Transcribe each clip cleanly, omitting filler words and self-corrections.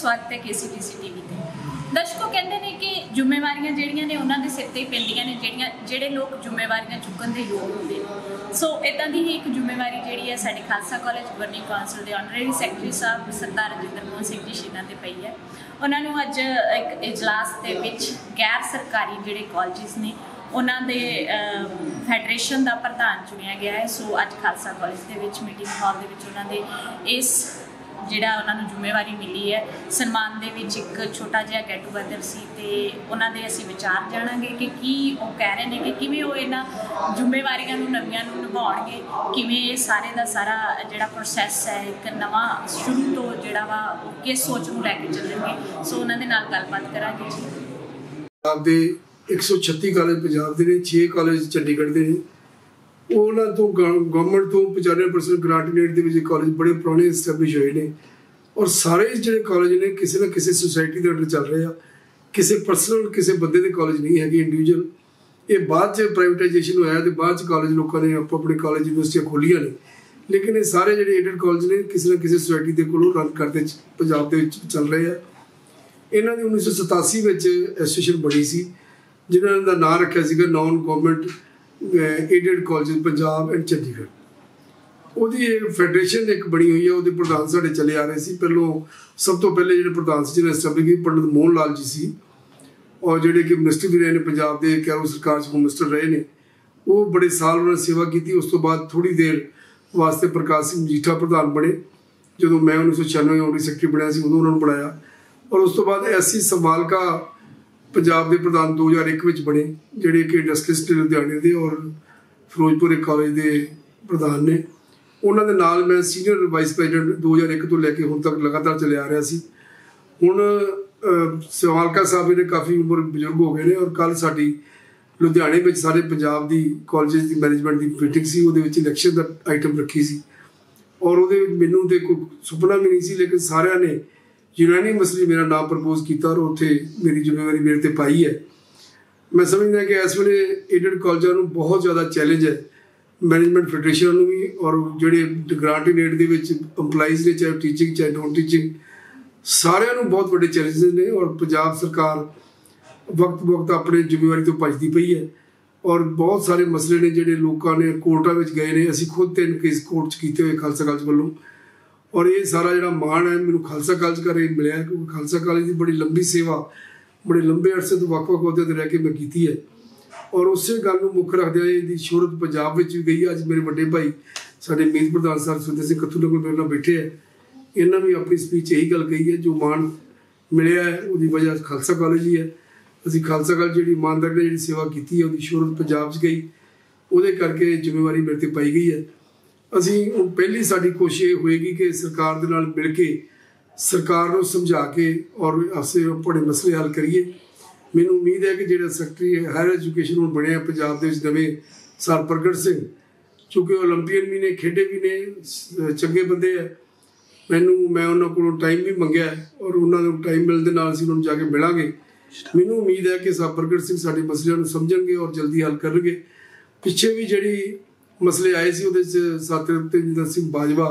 स्वागत है KCTC TV ते। दर्शकों कहते हैं कि जिम्मेवारियां जिहड़ियां ने उन्हां दे सिर ते पैंदियां ने जिहड़े लोग जिम्मेवारियां चुकण दे योग होंदे ने। सो इदां दी ही एक जिम्मेवारी जिहड़ी है साडे खालसा कॉलेज गवर्निंग काउंसिल दे ऑनरेरी सैकटरी साहब सरदार रजिंदर सिंह जी छीना ते पई है। उन्हां नूं अज एक इजलास दे विच गैर सरकारी जिहड़े कॉलेजिस ने उन्हां दे फैडरेशन का प्रधान चुनिया गया है। सो अज खालसा कॉलेज दे विच मीटिंग हॉल दे विच उन्हां दे इस जिहड़ा उन्होंने जिम्मेवारी मिली है सन्मान दे विच एक छोटा जिहा गेट टूगेदर सी ते उन्हां दे असीं विचार जाणांगे कि की वो कह रहे हैं कि किवें वो इन्हां जिम्मेवारियां नूं नवीआं नूं निभाउणगे, किवें ये सारे दा सारा जिहड़ा प्रोसैस है एक नवां शुरू तो जिहड़ा वा किस सोच नूं लैके चलणगे। सो उन्हां दे नाल गलबात करांगे जी। पंजाब दे 136 कॉलेज पंजाब दे ने, 6 कॉलेज चंडीगढ़ दे ने। उन्होंने तो गवर्नमेंट तो 95% ग्रांट रेट के कॉलेज बड़े पुराने एस्टैबलिश हुए हैं और सारे जो कॉलेज ने किसी ना किसी सोसाइटी के अंडर चल रहे हैं। किसी परसनल किसी बंदे के कॉलेज नहीं है इंडिविजुअल। ये बाद प्राइवेटाइजेशन होया तो बाद कॉलेज लोगों ने अपने कॉलेज यूनिवर्सिटियां खोलिया ने, लेकिन ये सारे जो एडेड कॉलेज ने किसी ना किसी सोसाइटी के कोलों रन करते पंजाब के चल रहे हैं। इन्हों की 1987 में एसोसीएशन बनी सी जिन्होंने का नाम रखा non government aided college Punjab and Chandigarh. ਉਹਦੀ फैडरेशन एक बनी हुई है। वो प्रधान साढ़े चले आ रहे थे। पहलों सब तो पहले जो प्रधान से जिन्हें एस्टैबलिश की पंडित मोहन लाल जी सी और जोड़े कि मिनिस्टर भी रहे हैं पंजाब के कैरो सरकार मिनिस्टर रहे हैं। वो बड़े साल उन्होंने सेवा की। उस तो बाद थोड़ी देर वास्ते प्रकाश सिंह मजीठा प्रधान बने। जो मैं 1996 ऑनरी सैकटरी बनया उदों उन्होंने बनाया और उस तो बाद SC संभाल का पंजाब के प्रधान 2001 बने जोड़े कि इंडस्ट्रियलिस्ट लुधियाने के और फिरोजपुर एक कॉलेज के प्रधान ने। उन्होंने नाल मैं सीनियर वाइस प्रेजिडेंट 2001 तो लैके हुण तक लगातार चले आ रहा सी। हुण सवालका साहब ने काफ़ी उम्र बजुर्ग हो गए हैं और कल साडी लुधियाने में सारे पंजाब की कॉलेज की मैनेजमेंट की मीटिंग सी। उहदे विच इलैक्शन का आइटम रखी सी और उहदे विच मैनूं ते कोई सुपना भी नहीं सी, लेकिन सारिਆਂ ने यूनानिमसली मेरा नाम प्रपोज किया और उत्थे मेरी जिम्मेवारी मेरे ते पाई है। मैं समझदा कि इस वेले एडेड कॉलेजां नूं बहुत ज़्यादा चैलेंज है मैनेजमेंट फैडरेशन भी और जोड़े ग्रांट एड के अंपलाइज ने, चाहे टीचिंग चाहे नॉन टीचिंग, सारिਆਂ बहुत बड़े चैलेंजेस ने। और पंजाब सरकार वक्त वक्त अपने जिम्मेवारी तो भजती पई है और बहुत सारे मसले ने जोड़े लोगों ने कोर्टा में गए ने। असीं खुद 3 केस कोर्ट किए हुए खालसा कॉलेज वालों और ये सारा जो मान है मैंने खालसा कॉलेज का मिले क्योंकि खालसा कॉलेज की बड़ी लंबी सेवा बड़े लंबे अरसे तो वक्-वक् अहुदे ते रह के मैं की है और उस गल मुख रखद इसकी शोहरत पंजाब में भी गई। अज मेरे बड़े भाई साडे मीत प्रधान सर सुंदर सिंह कत्थू ने मेरे नाल बैठे है। इन्होंने भी अपनी स्पीच यही गल कही है जो मान मिले है उसकी वजह खालसा कॉलेज ही है। असीं खालसा कॉलेज जी ईमानदारी ने जी सेवा की है उसकी शोहरत पंजाब गई, वो करके जिम्मेवारी मेरे ते पाई गई है। असीं हुण पहली साडी कोशिश ये होएगी कि सरकार दे नाल मिल के सरकार नूं समझा के और असीं अपने मसले हल करिए। मैनूं उम्मीद है कि जो सैकटरी हायर एजुकेशन हुण बने पंजाब के नवे सर प्रगट सिंह, चूँकि ओलंपीयन भी ने, खेडे भी ने, चंगे बंदे है। मैं उन्होंने को टाइम भी मंगया और उन्होंने टाइम मिलने नाल असीं उन्होंने जाके मिलांगे। मैनूं उम्मीद है कि सर प्रगट सिंह साडे मसलिਆਂ नूं समझणगे और जल्दी हल करनगे। पिछे भी जिहड़ी मसले आए सी उहदे च सत्यजिंदर सिंह बाजवा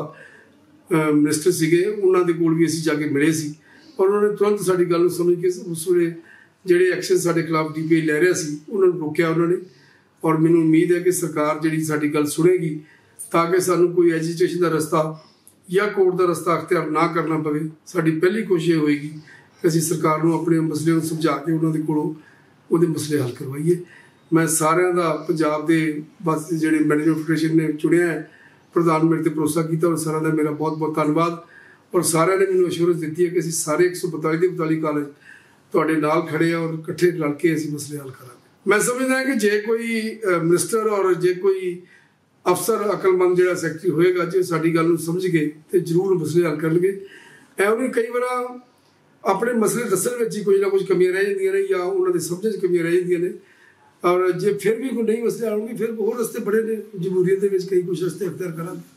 मिनिस्टर सीगे, उन्हां दे कोल भी असीं जाके मिले सी और उन्होंने तुरंत साडी गल नूं समझ के उस वेले ਜਿਹੜੇ एक्शन साढ़े खिलाफ DPI लै रहा सी उन्होंने रोकया उन्होंने। और मैनूं उम्मीद है कि सरकार जी साडी गल सुनेगी ताकि सानूं कोई एजिटेशन का रस्ता या कोर्ट का रस्ता अख्तियार ना करना पवे। साडी पहली कोशिश होएगी कि असीं सरकार नूं अपने मसले नूं समझा के उन्होंने कोलों उहदे मसले हल करवाइए। मैं सारिਆਂ ਦਾ पंजाब के बस जिहड़े मैनेजमेंट फैडरेशन ने चुनिया है प्रधान मेरे ते भरोसा किया और सारिਆਂ ਦਾ मेरा बहुत बहुत धन्यवाद। और सारिਆਂ ने मैनूं अश्योरेंस दी है कि असीं सारे 142 के 42 कॉलेज तुहाडे नाल खड़े और इकट्ठे रल के असीं मसले हल करांगे। मैं समझदा कि जे कोई मिनिस्टर और जे कोई अफसर अकलमंद जिहड़ा सैकटरी होएगा जे साडी गल नूं समझ के तो जरूर मसले हल करनगे। एवं कई बार अपने मसले दस्सण विच ही कुछ ना कुछ कमियां रह जांदियां ने या उन्हां दे समझ च कमियां रह जांदियां ने और जे फिर भी कोई नहीं मसले आउणगे फिर होर रस्ते बड़े ने, जमहूरीयत दे विच कई कुछ रस्ते अख्तियार करांगे।